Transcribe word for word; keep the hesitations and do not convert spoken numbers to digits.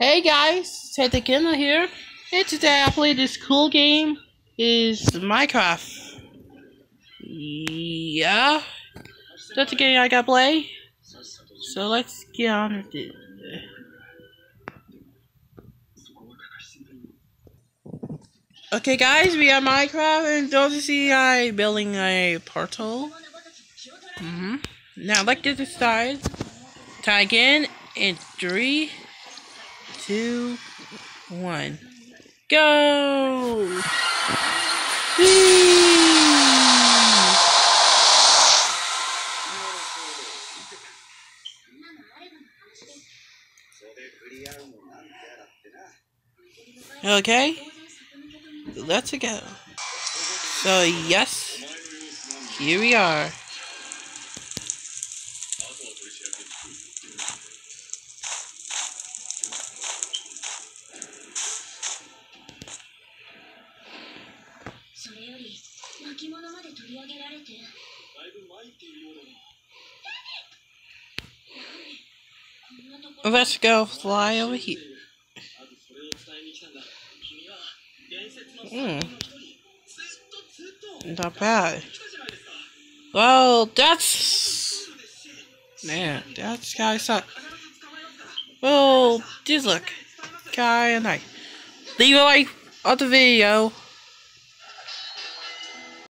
Hey guys, Ted again here, and today I play this cool game. Is Minecraft. Yeah, that's the game I gotta play. So let's get on with it. Okay guys, we are Minecraft, and don't you see I building a portal? Mm-hmm. Now let's get this started. Try again in three, two, one. Go! Whee! Okay, let's go. So yes, here we are. Let's go fly over here. Mm. Not bad. Well, that's... Man, that's guy suck. Well, just look. Guy and I. Leave a like on the video.